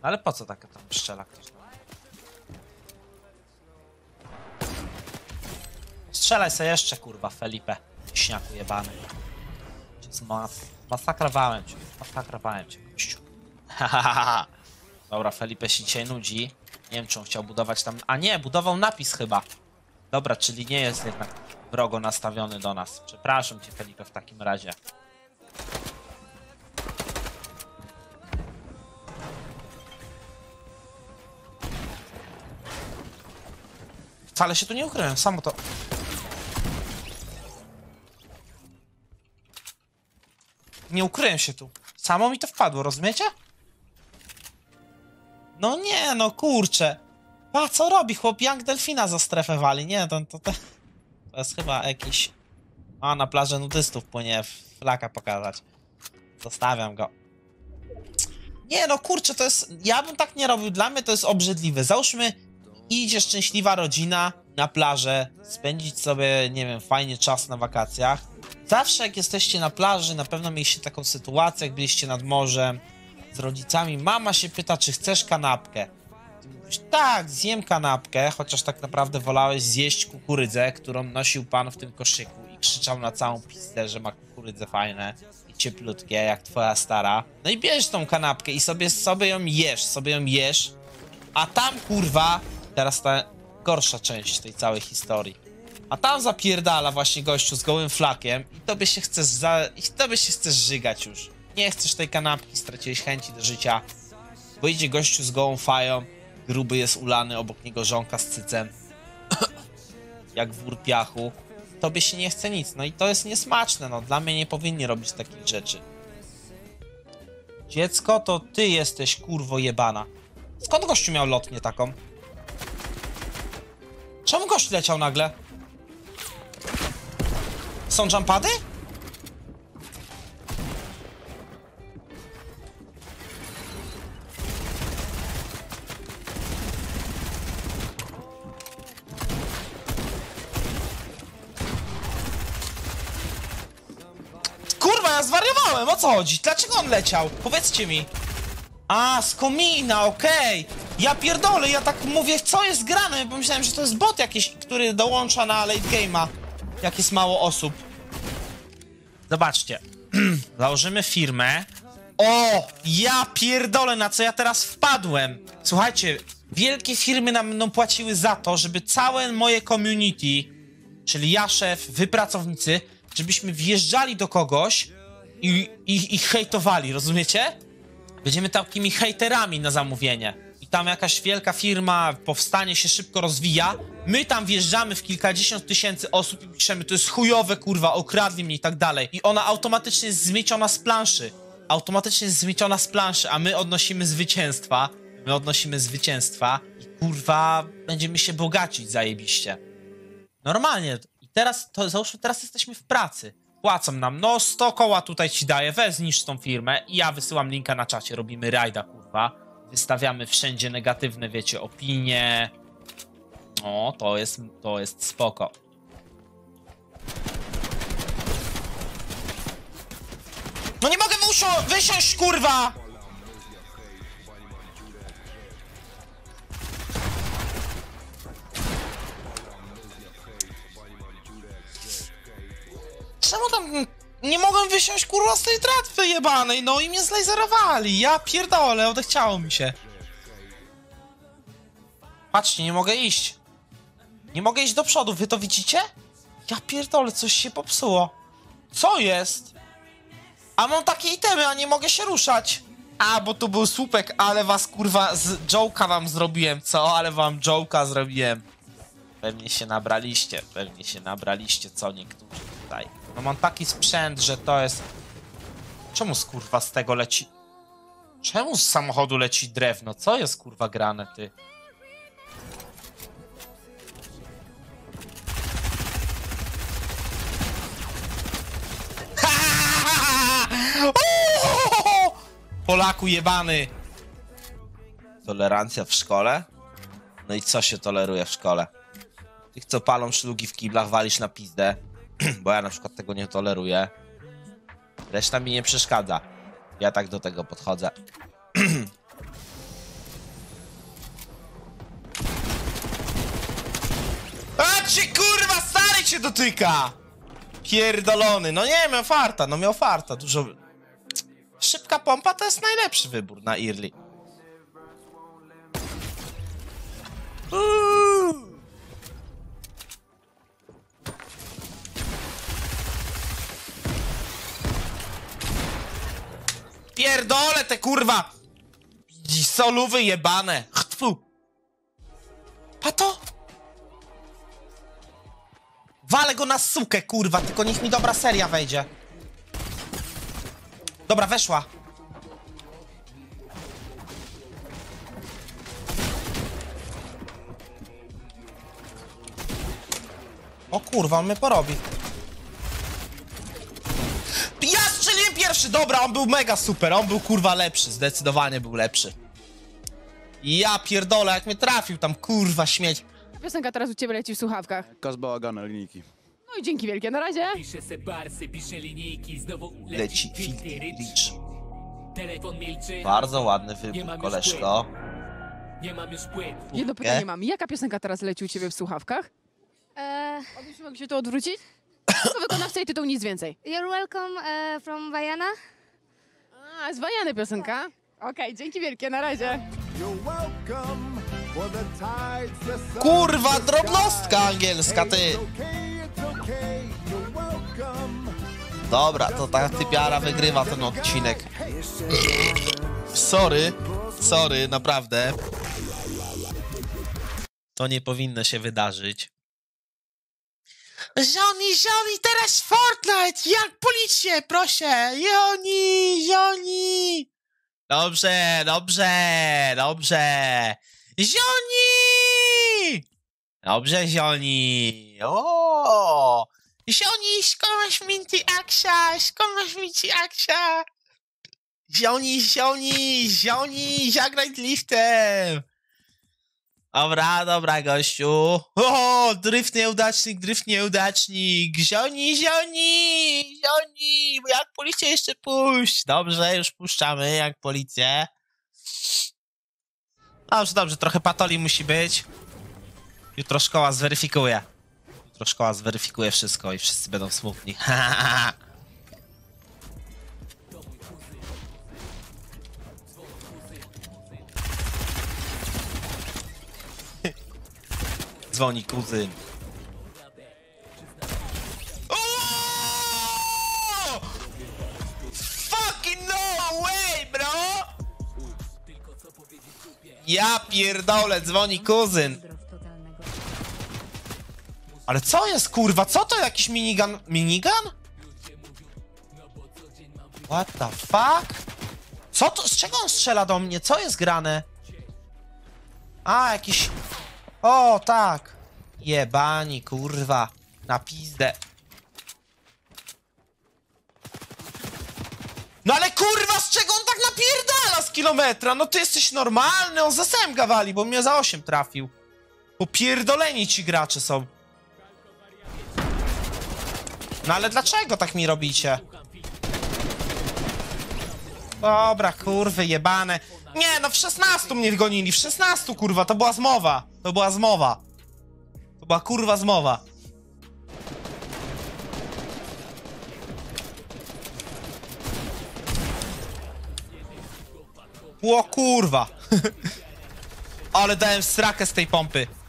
Ale po co takie tam strzela ktoś? Strzelaj sobie jeszcze, kurwa, Felipe. Śniaku jebany. Masakrowałem cię. Masakrowałem cię, gościu. Dobra, Felipe się dzisiaj nudzi. Nie wiem, czy on chciał budować tam... A nie, budował napis chyba. Dobra, czyli nie jest jednak wrogo nastawiony do nas. Przepraszam cię, Felipe, w takim razie. Wcale się tu nie ukryłem, samo to... Nie ukryłem się tu. Samo mi to wpadło, rozumiecie? No nie, no kurczę. A co robi chłop? Young Delfina za strefę wali. Nie, to jest chyba jakiś... A, na plażę nudystów płynie, flaka pokazać. Zostawiam go. Nie, no kurczę, to jest... Ja bym tak nie robił, dla mnie to jest obrzydliwe. Załóżmy, idzie szczęśliwa rodzina na plażę, spędzić sobie, nie wiem, fajnie czas na wakacjach. Zawsze jak jesteście na plaży, na pewno mieliście taką sytuację, jak byliście nad morzem z rodzicami. Mama się pyta, czy chcesz kanapkę. Ty mówisz, tak, zjem kanapkę, chociaż tak naprawdę wolałeś zjeść kukurydzę, którą nosił pan w tym koszyku i krzyczał na całą pizdę, że ma kukurydze fajne i cieplutkie, jak twoja stara. No i bierzesz tą kanapkę i sobie ją jesz, a tam, kurwa, teraz ta gorsza część tej całej historii. A tam zapierdala właśnie gościu z gołym flakiem i tobie się chcesz żygać już. Nie chcesz tej kanapki, straciłeś chęci do życia. Bo idzie gościu z gołą fają, gruby jest ulany, obok niego żonka z cycem. Jak wór piachu. Tobie się nie chce nic, no i to jest niesmaczne, no. Dla mnie nie powinni robić takich rzeczy. Dziecko, to ty jesteś, kurwo jebana. Skąd gościu miał lotnię taką? Czemu gość leciał nagle? Są jumpady? Kurwa, ja zwariowałem, o co chodzi? Dlaczego on leciał? Powiedzcie mi. A, z komina, okej. Ja pierdolę, ja tak mówię, co jest grane, bo myślałem, że to jest bot jakiś, który dołącza na late game'a. Jak jest mało osób. Zobaczcie. Założymy firmę. O! Ja pierdolę, na co ja teraz wpadłem. Słuchajcie, wielkie firmy nam będą płaciły za to, żeby całe moje community, czyli ja, szef, wy pracownicy, żebyśmy wjeżdżali do kogoś i hejtowali, rozumiecie? Będziemy takimi hejterami na zamówienie. I tam jakaś wielka firma powstanie, się szybko rozwija. My tam wjeżdżamy w kilkadziesiąt tysięcy osób i piszemy, to jest chujowe, kurwa, okradli mnie i tak dalej. I ona automatycznie jest zmieciona z planszy. Automatycznie jest zmieciona z planszy, a my odnosimy zwycięstwa. I kurwa, będziemy się bogacić zajebiście. Normalnie. I teraz, to załóżmy, teraz jesteśmy w pracy. Płacą nam, no 100 koła tutaj ci daję, weź zniszcz tą firmę i ja wysyłam linka na czacie, robimy rajda, kurwa. Wystawiamy wszędzie negatywne, wiecie, opinie. O, to jest spoko. No nie mogę wysiąść, kurwa! Czemu tam... Nie mogłem wysiąść, kurwa, z tej tratwy jebanej, no i mnie zlejzerowali. Ja pierdolę, odechciało mi się. Patrzcie, nie mogę iść. Nie mogę iść do przodu, wy to widzicie? Ja pierdolę, coś się popsuło. Co jest? A mam takie itemy, a nie mogę się ruszać. A, bo tu był słupek, ale was, kurwa, z joke'a wam zrobiłem, co? Ale wam joke'a zrobiłem. Pewnie się nabraliście, co niektórzy tutaj. No mam taki sprzęt, że to jest... Czemu kurwa z tego leci... Czemu z samochodu leci drewno? Co jest kurwa grane, ty? Polaku jebany! Tolerancja w szkole? No i co się toleruje w szkole? Tych, co palą szlugi w kiblach, walisz na pizdę. Bo ja na przykład tego nie toleruję. Reszta mi nie przeszkadza. Ja tak do tego podchodzę. cię dotyka! Pierdolony, no nie, miał farta, no miał farta, dużo... Szybka pompa to jest najlepszy wybór na early. Pierdolę te kurwa! Solówy jebane! Chtwu! Pato? Walę go na sukę, kurwa, tylko niech mi dobra seria wejdzie. Dobra, weszła. O kurwa, on mnie porobi. Ja strzeliłem pierwszy, dobra, on był mega super, on był kurwa lepszy, zdecydowanie był lepszy. Ja pierdolę, jak mnie trafił tam, kurwa, śmieć. Piosenka teraz u ciebie leci w słuchawkach. Kaz bałagana, linijki. No i dzięki wielkie, na razie. Pisze se barsy, pisze linijki, znowu Leci filtr Rich. Telefon milczy, Bardzo ładny Nie wybór, mam już koleżko. nie mam już płyt. Jedno pytanie mam. Jaka piosenka teraz leci u ciebie w słuchawkach? Byśmy mogli się tu odwrócić? To wykonawca i tytuł, nic więcej. You're welcome from Vajana. A, z Wajany piosenka. Okej, dzięki wielkie, na razie. Kurwa, drobnostka angielska, ty! Dobra, to ta typiara wygrywa ten odcinek. Sorry, naprawdę. To nie powinno się wydarzyć. Zioni, teraz Fortnite! Jak policję, proszę! Zioni! Dobrze! Zioni! Dobrze, Zioni! O! Zioni, skąd masz Minty Axa? Zioni, zagraj liftem! Dobra, gościu. O, dryft nieudacznik. Zioni, jak policję jeszcze puść? Dobrze, już puszczamy, jak policję. Dobrze, trochę patoli musi być. Jutro szkoła zweryfikuje wszystko i wszyscy będą smutni. Dzwoni kuzyn. O! Fucking no way, bro! Ja pierdolę, dzwoni kuzyn. Ale co jest, kurwa? Co to, jakiś minigun? Minigun? What the fuck? Co to? Z czego on strzela do mnie? Co jest grane? A, jakiś... O, tak. Jebani, kurwa. Na pizdę. No ale kurwa, z czego on tak napierdala z kilometra? No ty jesteś normalny, on za SMG wali, bo mnie za 8 trafił. Popierdoleni ci gracze są. No ale dlaczego tak mi robicie? Dobra, kurwy jebane. Nie, no w 16 mnie gonili, w 16 kurwa, to była zmowa. To była kurwa zmowa. O kurwa. Ale dałem srakę z tej pompy.